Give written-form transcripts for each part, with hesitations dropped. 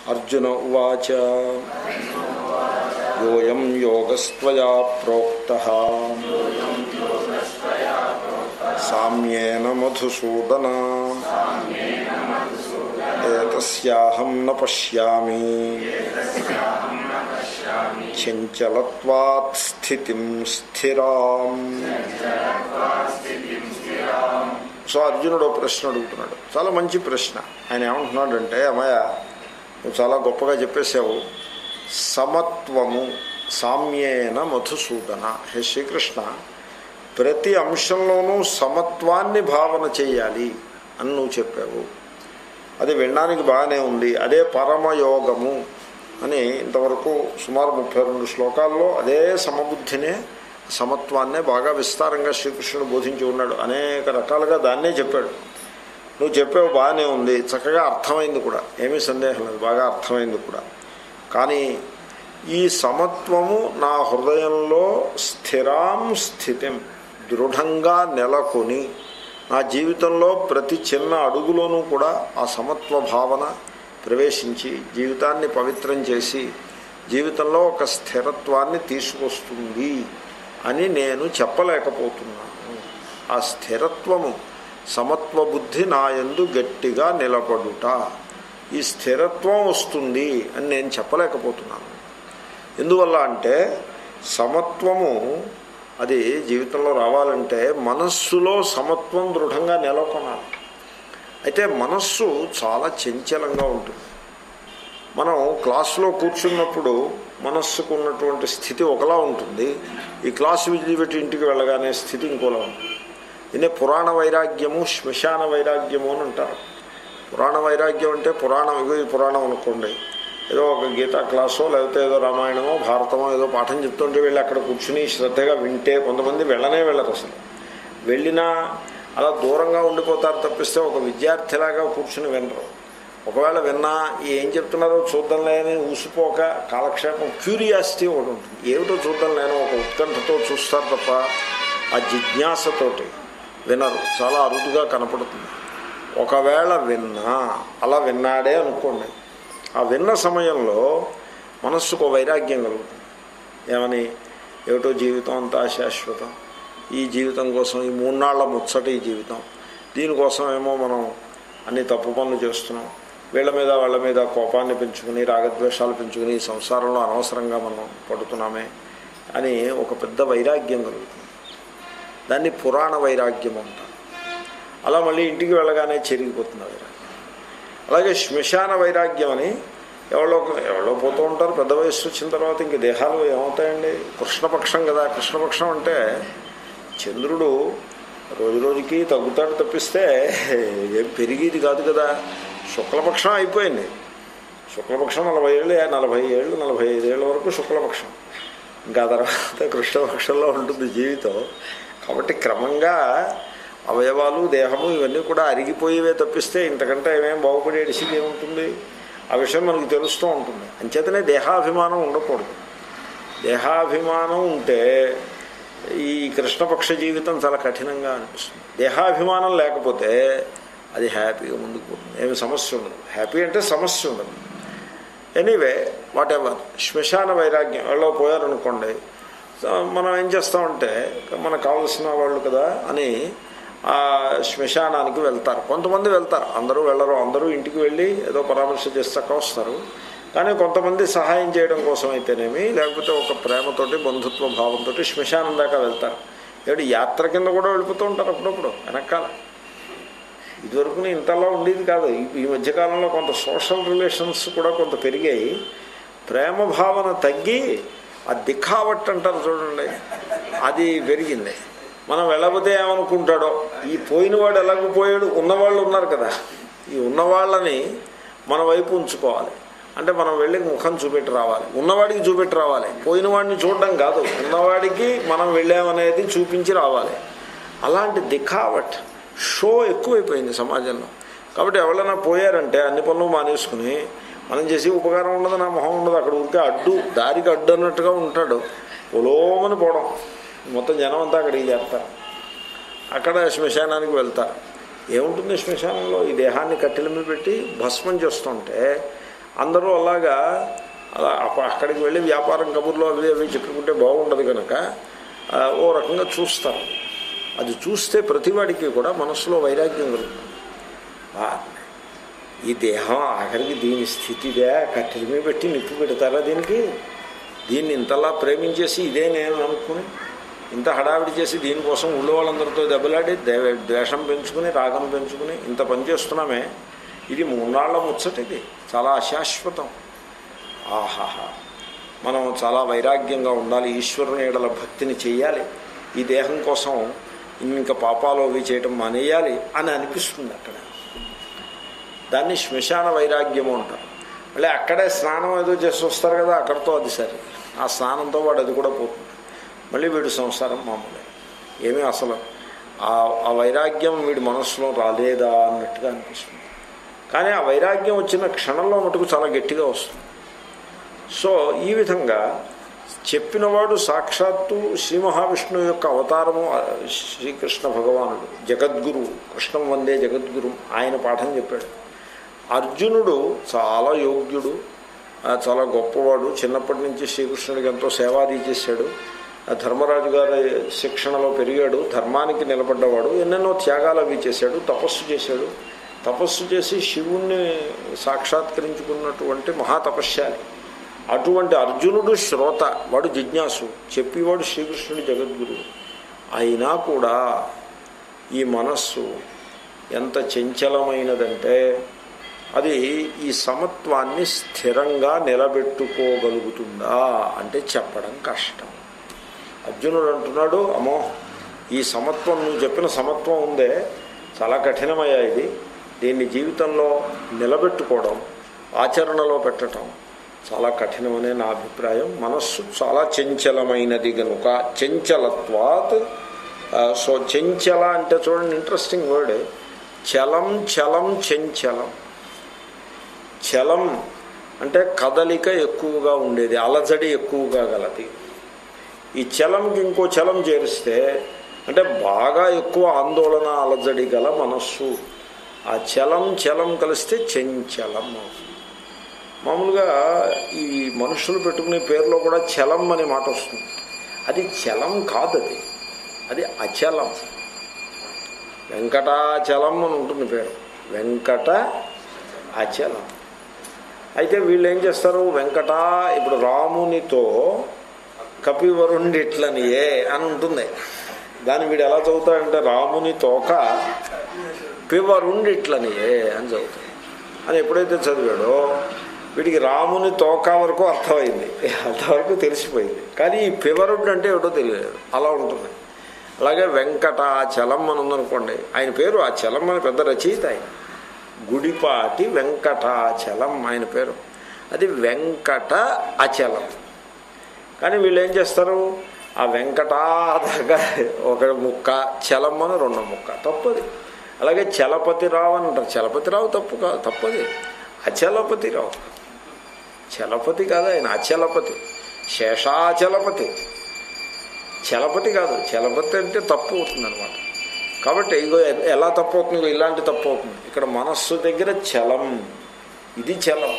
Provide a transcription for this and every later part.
అర్జున ఉవాచ యోయం యోగస్త్వయా ప్రోక్తః సామ్యేన మధుసూదన ఏతస్యాహం న పశ్యామి చంచలత్వాత్ స్థితిం స్థిరాం. సో అర్జునుడు ప్రశ్న అడుగుతున్నాడు, చాలా మంచి ప్రశ్న. ఆయన ఏమంటున్నాడంటే, అమ్మయ్య నువ్వు చాలా గొప్పగా చెప్పేసావు. సమత్వము సామ్యేన మధుసూదన. హే శ్రీకృష్ణ, ప్రతి అంశంలోనూ సమత్వాన్ని భావన చేయాలి అని నువ్వు చెప్పావు. అది వినడానికి బాగానే ఉంది. అదే పరమయోగము అని ఇంతవరకు సుమారు 32 శ్లోకాల్లో అదే సమబుద్ధినే, సమత్వాన్నే బాగా విస్తారంగా శ్రీకృష్ణుడు బోధించి ఉన్నాడు. అనేక రకాలుగా దాన్నే చెప్పాడు. నువ్వు చెప్పావు, బాగానే ఉంది, చక్కగా అర్థమైంది కూడా, ఏమీ సందేహం లేదు, బాగా అర్థమైంది కూడా. కానీ ఈ సమత్వము నా హృదయంలో స్థిరాం స్థితిం, దృఢంగా నెలకొని నా జీవితంలో ప్రతి చిన్న అడుగులోనూ కూడా ఆ సమత్వ భావన ప్రవేశించి జీవితాన్ని పవిత్రం చేసి జీవితంలో ఒక స్థిరత్వాన్ని తీసుకొస్తుంది అని నేను చెప్పలేకపోతున్నాను. ఆ స్థిరత్వము, సమత్వ బుద్ధి నా యందు గట్టిగా నిలబడుట, ఈ స్థిరత్వం వస్తుంది అని నేను చెప్పలేకపోతున్నాను. ఎందువల్ల అంటే సమత్వము అది జీవితంలో రావాలంటే మనస్సులో సమత్వం దృఢంగా నెలకొనాలి. అయితే మనస్సు చాలా చంచలంగా ఉంటుంది. మనం క్లాసులో కూర్చున్నప్పుడు మనస్సుకు ఉన్నటువంటి స్థితి ఒకలా ఉంటుంది, ఈ క్లాసు విడిచిపెట్టి ఇంటికి వెళ్ళగానే స్థితి ఇంకోలా ఉంటుంది. దీన్నే పురాణ వైరాగ్యము, శ్మశాన వైరాగ్యము అని అంటారు. పురాణ వైరాగ్యం అంటే పురాణం, ఇగో ఈ పురాణం అనుకోండి, ఏదో ఒక గీతా క్లాసో లేకపోతే ఏదో రామాయణమో భారతమో ఏదో పాఠం చెప్తుంటే వెళ్ళి అక్కడ కూర్చుని శ్రద్ధగా వింటే, కొంతమంది వెళ్ళనే వెళ్ళరు, అసలు వెళ్ళినా అలా దూరంగా ఉండిపోతారు తప్పిస్తే ఒక విద్యార్థిలాగా కూర్చుని వినరు. ఒకవేళ విన్నా ఏం చెప్తున్నారో చూద్దాం లేని ఊసిపోక కాలక్షేపం, క్యూరియాసిటీ ఒకటి ఉంటుంది, ఏమిటో చూద్దాం లేని ఒక ఉత్కంఠతో చూస్తారు తప్ప ఆ జిజ్ఞాసతోటి వినరు. చాలా అరుదుగా కనపడుతుంది. ఒకవేళ విన్నా, అలా విన్నాడే అనుకోండి, ఆ విన్న సమయంలో మనస్సుకు వైరాగ్యం కలుగుతుంది. ఏమని? ఏమిటో జీవితం అంతా శాశ్వతం, ఈ జీవితం కోసం, ఈ 3 నాళ్ల ముచ్చట ఈ జీవితం, దీనికోసం ఏమో మనం అన్ని తప్పు పనులు చేస్తున్నాం, వీళ్ళ మీద వాళ్ళ మీద కోపాన్ని పెంచుకుని రాగద్వేషాలు పెంచుకుని సంసారంలో అనవసరంగా మనం పడుతున్నామే అని ఒక పెద్ద వైరాగ్యం కలుగుతుంది. దాన్ని పురాణ వైరాగ్యం అంటారు. అలా మళ్ళీ ఇంటికి వెళ్ళగానే చెరిగిపోతుంది వైరాగ్యం. అలాగే శ్మశాన వైరాగ్యం అని ఎవరో పోతూ ఉంటారు. పెద్ద వయస్సు వచ్చిన తర్వాత ఇంక దేహాలు ఏమవుతాయండి? కృష్ణపక్షం కదా. కృష్ణపక్షం అంటే చంద్రుడు రోజు రోజుకి తగ్గుతాడు తప్పిస్తే ఏం పెరిగేది కాదు కదా. శుక్లపక్షం అయిపోయింది. శుక్లపక్షం 40 ఏళ్ళు, 45 ఏళ్ళ వరకు శుక్లపక్షం. ఇంకా తర్వాత కృష్ణపక్షంలో ఉంటుంది జీవితం. కాబట్టి క్రమంగా అవయవాలు, దేహము ఇవన్నీ కూడా అరిగిపోయేవే తప్పిస్తే ఇంతకంటే ఏమేమి బాగుపడేడిసిది ఏముంటుంది? ఆ విషయం మనకు తెలుస్తూ ఉంటుంది. అంచేతనే దేహాభిమానం ఉండకూడదు. దేహాభిమానం ఉంటే ఈ కృష్ణపక్ష జీవితం చాలా కఠినంగా అనిపిస్తుంది. దేహాభిమానం లేకపోతే అది హ్యాపీగా ముందుకు పోతుంది, ఏమి సమస్య ఉండదు. హ్యాపీ అంటే సమస్య ఉండదు. ఎనీవే వాట్ ఎవర్, శ్మశాన వైరాగ్యం వాళ్ళు పోయారనుకోండి, మనం ఏం చేస్తామంటే మనకు కావలసిన వాళ్ళు కదా అని ఆ శ్మశానానికి వెళ్తారు. కొంతమంది వెళ్తారు, అందరూ వెళ్ళరు. అందరూ ఇంటికి వెళ్ళి ఏదో పరామర్శ చేస్తాక వస్తారు. కానీ కొంతమంది సహాయం చేయడం కోసం అయితేనేమి, లేకపోతే ఒక ప్రేమతోటి బంధుత్వ భావంతో శ్మశానం దాకా వెళ్తారు. ఏమిటి యాత్ర కింద కూడా వెళ్ళిపోతూ ఉంటారు అప్పుడప్పుడు వెనకాల. ఇదివరకు ఇంతలా ఉండేది కాదు. ఈ మధ్యకాలంలో కొంత సోషల్ రిలేషన్స్ కూడా కొంత పెరిగాయి. ప్రేమ భావన తగ్గి ఆ దిఖావట్ అంటారు చూడండి, అది పెరిగింది. మనం వెళ్ళకపోతే ఏమనుకుంటాడో, ఈ పోయినవాడు ఎలాగో పోయాడు, ఉన్నవాళ్ళు ఉన్నారు కదా, ఈ ఉన్నవాళ్ళని మన వైపు ఉంచుకోవాలి. అంటే మనం వెళ్ళి ముఖం చూపెట్టి రావాలి, ఉన్నవాడికి చూపెట్టి రావాలి. పోయినవాడిని చూడడం కాదు, ఉన్నవాడికి మనం వెళ్ళామనేది చూపించి రావాలి. అలాంటి దిఖావట్, షో ఎక్కువైపోయింది సమాజంలో. కాబట్టి ఎవరైనా పోయారంటే అన్ని పనులు మానేసుకుని మనం చేసి ఉపకారం ఉండదు, నా మొహం ఉండదు, అక్కడ ఊరికే అడ్డు, దారికి అడ్డు అన్నట్టుగా ఉంటాడు, పొలోమని పోవడం. మొత్తం జనం అంతా అక్కడికి చేస్తారు. అక్కడ శ్మశానానికి వెళ్తారు. ఏముంటుంది శ్మశానంలో? ఈ దేహాన్ని కట్టెల మీద పెట్టి భస్మం చేస్తుంటే అందరూ అలాగా అలా అక్కడికి వెళ్ళి వ్యాపారం కబుర్లు అవి అవి చెప్పుకుంటే బాగుండదు కనుక ఓ రకంగా చూస్తారు. అది చూస్తే ప్రతివాడికి కూడా మనస్సులో వైరాగ్యం కలుగుతుంది. ఈ దేహం ఆఖరికి దీని స్థితిదే, కట్టెల మీద పెట్టి నిప్పు పెడతారా దీనికి, దీన్ని ఇంతలా ప్రేమించేసి ఇదే నేను అనుకుని ఇంత హడావిడి చేసి దీనికోసం ఊళ్ళో వాళ్ళందరితో దెబ్బలాడి ద్వేషం పెంచుకుని రాగం పెంచుకుని ఇంత పనిచేస్తున్నామే, ఇది మూన్నాళ్ల ముచ్చటిది, చాలా అశాశ్వతం. ఆహాహా, మనం చాలా వైరాగ్యంగా ఉండాలి, ఈశ్వరుని ఎడల భక్తిని చేయాలి, ఈ దేహం కోసం ఇంకా పాపాలు అవి చేయటం మానేయాలి అని అనిపిస్తుంది. అక్కడ దాన్ని శ్మశాన వైరాగ్యము అంటారు. మళ్ళీ అక్కడే స్నానం ఏదో చేసి వస్తారు కదా, అక్కడితో అది సరే, ఆ స్నానంతో వాడు అది కూడా పోతుంది. మళ్ళీ వీడు సంసారం మామూలే. ఏమీ అసలు ఆ వైరాగ్యం వీడి మనస్సులో రాలేదా అన్నట్టుగా అనిపిస్తుంది. కానీ ఆ వైరాగ్యం వచ్చిన క్షణంలో మటుకు చాలా గట్టిగా వస్తుంది. సో ఈ విధంగా చెప్పినవాడు సాక్షాత్తు శ్రీ మహావిష్ణువు యొక్క అవతారము శ్రీకృష్ణ భగవానుడు, జగద్గురు, కృష్ణం వందే జగద్గురు, ఆయన పాఠం చెప్పాడు. అర్జునుడు చాలా యోగ్యుడు, చాలా గొప్పవాడు, చిన్నప్పటి నుంచి శ్రీకృష్ణుడికి ఎంతో సేవాది చేశాడు, ధర్మరాజు గారి శిక్షణలో పెరిగాడు, ధర్మానికి నిలబడ్డవాడు, ఎన్నెన్నో త్యాగాలు అవి చేశాడు, తపస్సు చేశాడు. తపస్సు చేసి శివుణ్ణి సాక్షాత్కరించుకున్నటువంటి మహాతపస్యాలి. అటువంటి అర్జునుడు శ్రోత, వాడు జిజ్ఞాసు, చెప్పేవాడు శ్రీకృష్ణుడి జగద్గురు. అయినా కూడా ఈ మనస్సు ఎంత చంచలమైనదంటే అది ఈ సమత్వాన్ని స్థిరంగా నిలబెట్టుకోగలుగుతుందా అంటే చెప్పడం కష్టం. అర్జునుడు అంటున్నాడు, అమ్మో ఈ సమత్వం, నువ్వు చెప్పిన సమత్వం ఉందే చాలా కఠినమయ్యా, ఇది దీన్ని జీవితంలో నిలబెట్టుకోవడం, ఆచరణలో పెట్టడం చాలా కఠినమనే నా అభిప్రాయం. మనస్సు చాలా చంచలమైనది కనుక, చంచలత్వాత్. సో చంచల అంటే చూడండి, ఇంట్రెస్టింగ్ వర్డ్, చలం చలం చంచలం. చలం అంటే కదలిక ఎక్కువగా ఉండేది, అలజడి ఎక్కువగా గలది. ఈ చలంకి ఇంకో చలం చేరిస్తే అంటే బాగా ఎక్కువ ఆందోళన అలజడి గల మనస్సు. ఆ చలం చలం కలిస్తే చంచలం అవుతుంది. మామూలుగా ఈ మనుషులు పెట్టుకునే పేరులో కూడా చలం అనే మాట వస్తుంది. అది చలం కాదు, అది అచలం. వెంకటాచలం అని ఉంటుంది పేరు, వెంకట అచలం. అయితే వీళ్ళు ఏం చేస్తారు, ఇప్పుడు రామునితో కపివరుండిట్లనియే అని ఉంటుంది. దాన్ని వీడు ఎలా చదువుతాడంటే రాముని తోక పివరుండిట్లనియే అని చదువుతాడు. అని ఎప్పుడైతే చదివాడో వీడికి రాముని తోక వరకు అర్థమైంది, అంతవరకు తెలిసిపోయింది. కానీ ఈ పివరుడు అంటే ఏమిటో తెలియదు, అలా ఉంటుంది. అలాగే వెంకటాచలం అని ఉందనుకోండి, ఆయన పేరు ఆ చలం అని పెద్ద రచయిత ఆయన, గుడిపాటి వెంకటాచలం ఆయన పేరు, అది వెంకట అచలం. కానీ వీళ్ళు ఏం చేస్తారు, ఆ వెంకటా దగ్గర ఒక ముక్క, చలం అని రెండో ముక్క, తప్పది. అలాగే చలపతిరావు అని అంటారు, చలపతిరావు తప్పు కాదు, తప్పది. అచలపతిరావు, చలపతి కాదు ఆయన, అచలపతి, శేషాచలపతి, చలపతి కాదు. చలపతి అంటే తప్పు అవుతుంది అనమాట. కాబట్టి ఇగో ఎలా తప్పు అవుతుంది, ఇలాంటి తప్పు అవుతుంది. ఇక్కడ మనస్సు దగ్గర చలం, ఇది చలం.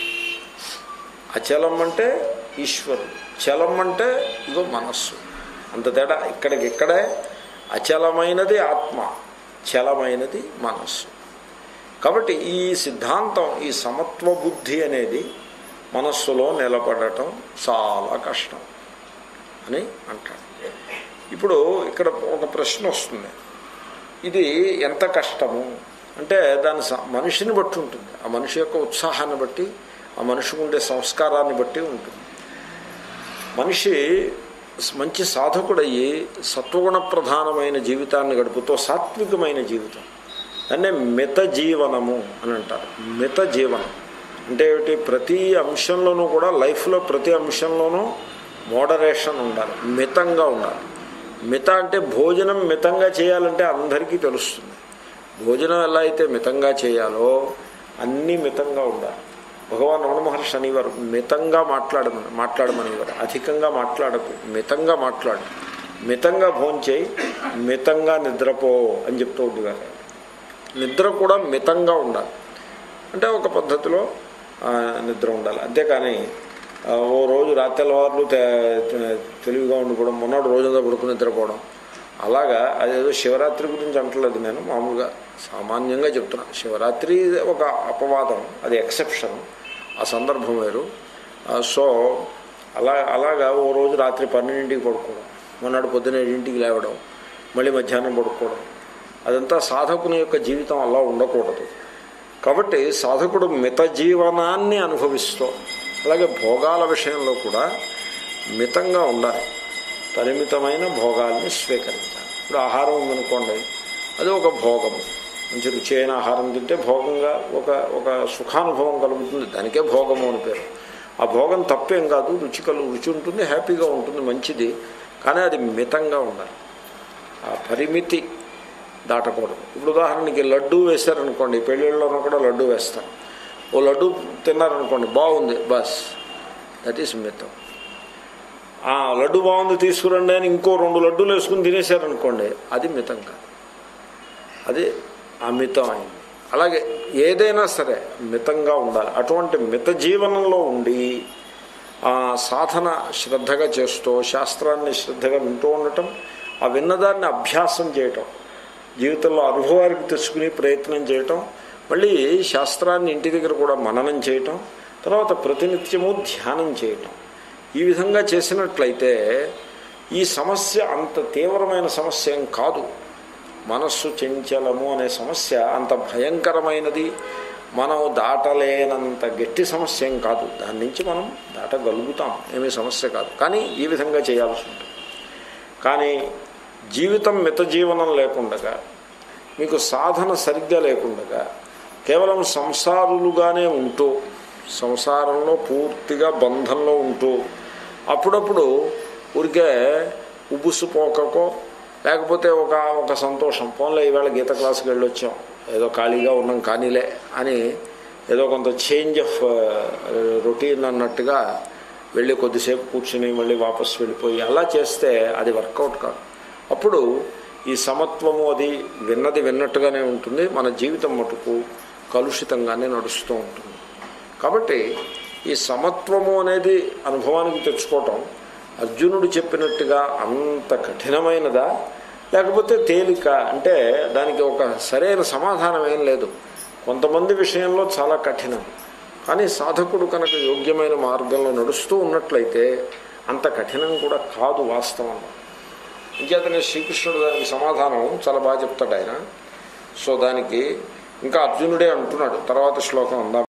అచలం అంటే ఈశ్వరుడు, చలం అంటే ఇగో మనస్సు. అంత తేడా. ఇక్కడికిక్కడే అచలమైనది ఆత్మ, చలమైనది మనస్సు. కాబట్టి ఈ సిద్ధాంతం, ఈ సమత్వ బుద్ధి అనేది మనస్సులో నిలబడటం చాలా కష్టం అని అంటాడు. ఇప్పుడు ఇక్కడ ఒక ప్రశ్న వస్తుంది, ఇది ఎంత కష్టము అంటే దాని మనిషిని బట్టి ఉంటుంది, ఆ మనిషి యొక్క ఉత్సాహాన్ని బట్టి, ఆ మనిషికి ఉండే సంస్కారాన్ని బట్టి ఉంటుంది. మనిషి మంచి సాధకుడయ్యి సత్వగుణ ప్రధానమైన జీవితాన్ని గడుపుతూ సాత్వికమైన జీవితం, దాన్నే మిత జీవనము అని అంటారు. మిత జీవనం అంటే ఏమిటి, ప్రతి అంశంలోనూ కూడా, లైఫ్లో ప్రతి అంశంలోనూ మోడరేషన్ ఉండాలి, మితంగా ఉండాలి. మిత అంటే భోజనం మితంగా చేయాలంటే అందరికీ తెలుస్తుంది. భోజనం ఎలా అయితే మితంగా చేయాలో అన్నీ మితంగా ఉండాలి. భగవాన్ రమణ మహర్షి అనేవారు, మితంగా మాట్లాడమనేవారు. అధికంగా మాట్లాడకు, మితంగా మాట్లాడు, మితంగా భోంచేయి, మితంగా నిద్రపో అని చెప్తూ ఉండేవారు. నిద్ర కూడా మితంగా ఉండాలి. అంటే ఒక పద్ధతిలో నిద్ర ఉండాలి. అంతేకాని ఓ రోజు రాత్రివారులు తెలివిగా ఉండిపోవడం, మొన్నటి రోజంతా పడుకుని నిద్రపోవడం, అలాగా అదేదో శివరాత్రి గురించి అంటలేదు నేను, మామూలుగా సామాన్యంగా చెప్తున్నా. శివరాత్రి ఒక అపవాదం, అది ఎక్సెప్షన్, ఆ సందర్భం వేరు. సో అలాగా ఓ రోజు రాత్రి 12ంటికి పడుకోవడం, మొన్నటి పొద్దున 7ంటికి లేవడం, మళ్ళీ మధ్యాహ్నం పడుకోవడం, అదంతా సాధకుని యొక్క జీవితం అలా ఉండకూడదు. కాబట్టి సాధకుడు మిత జీవనాన్ని అనుభవిస్తూ, అలాగే భోగాల విషయంలో కూడా మితంగా ఉండాలి. పరిమితమైన భోగాల్ని స్వీకరించాలి. ఇప్పుడు ఆహారం ఉందనుకోండి, అది ఒక భోగము. మంచి రుచి అయిన ఆహారం తింటే భోగంగా ఒక సుఖానుభవం కలుగుతుంది, దానికే భోగము అని పేరు. ఆ భోగం తప్పేం కాదు, రుచి ఉంటుంది, హ్యాపీగా ఉంటుంది, మంచిది. కానీ అది మితంగా ఉండాలి, ఆ పరిమితి దాటకూడదు. ఇప్పుడు ఉదాహరణకి లడ్డూ వేశారనుకోండి, పెళ్ళిళ్ళలోనూ కూడా లడ్డూ వేస్తారు. ఓ లడ్డూ తిన్నారనుకోండి, బాగుంది, బస్, దట్ ఈస్ మితం. లడ్డు బాగుంది తీసుకురండి అని ఇంకో 2 లడ్డూలు వేసుకుని తినేశారనుకోండి, అది మితం కాదు, అది అమితం అయింది. అలాగే ఏదైనా సరే మితంగా ఉండాలి. అటువంటి మిత జీవనంలో ఉండి సాధన శ్రద్ధగా చేస్తూ శాస్త్రాన్ని శ్రద్ధగా వింటూ ఉండటం, ఆ విన్నదాన్ని అభ్యాసం చేయటం, జీవితంలో అనుభవానికి తెచ్చుకుని ప్రయత్నం చేయటం, మళ్ళీ శాస్త్రాన్ని ఇంటి దగ్గర కూడా మననం చేయటం, తర్వాత ప్రతినిత్యము ధ్యానం చేయటం. ఈ విధంగా చేసినట్లయితే ఈ సమస్య అంత తీవ్రమైన సమస్య ఏం కాదు. మనస్సు చంచలము అనే సమస్య అంత భయంకరమైనది, మనం దాటలేనంత గట్టి సమస్య ఏం కాదు. దాని నుంచి మనం దాటగలుగుతాం, ఏమీ సమస్య కాదు. కానీ ఈ విధంగా చేయాల్సి ఉంటుంది. కానీ జీవితం మిత జీవనం లేకుండగా, మీకు సాధన సరిగ్గా లేకుండగా, కేవలం సంసారులుగానే ఉంటూ, సంసారంలో పూర్తిగా బంధంలో ఉంటూ, అప్పుడప్పుడు ఊరికే ఉబుసుపోకకో లేకపోతే ఒక సంతోషం, పోన్లే ఈవేళ గీత క్లాసుకి వెళ్ళొచ్చాం, ఏదో ఖాళీగా ఉన్నాం కానీలే అని ఏదో కొంత చేంజ్ ఆఫ్ రొటీన్ అన్నట్టుగా వెళ్ళి కొద్దిసేపు కూర్చుని మళ్ళీ వాపసు వెళ్ళిపోయి అలా చేస్తే అది వర్కౌట్ కాదు. అప్పుడు ఈ సమత్వము అది విన్నది విన్నట్టుగానే ఉంటుంది, మన జీవితం మటుకు కలుషితంగానే నడుస్తూ ఉంటుంది. కాబట్టి ఈ సమత్వము అనేది అనుభవానికి తెచ్చుకోవటం అర్జునుడు చెప్పినట్టుగా అంత కఠినమైనదా, లేకపోతే తేలిక అంటే దానికి ఒక సరైన సమాధానం ఏం లేదు. కొంతమంది విషయంలో చాలా కఠినం, కానీ సాధకుడు కనుక యోగ్యమైన మార్గంలో నడుస్తూ ఉన్నట్లయితే అంత కఠినం కూడా కాదు వాస్తవంలో. ఇంకేతనే శ్రీకృష్ణుడు దానికి సమాధానం చాలా బాగా చెప్తాడు ఆయన. సో దానికి ఇంకా అర్జునుడే అంటున్నాడు, తర్వాత శ్లోకం అందాం.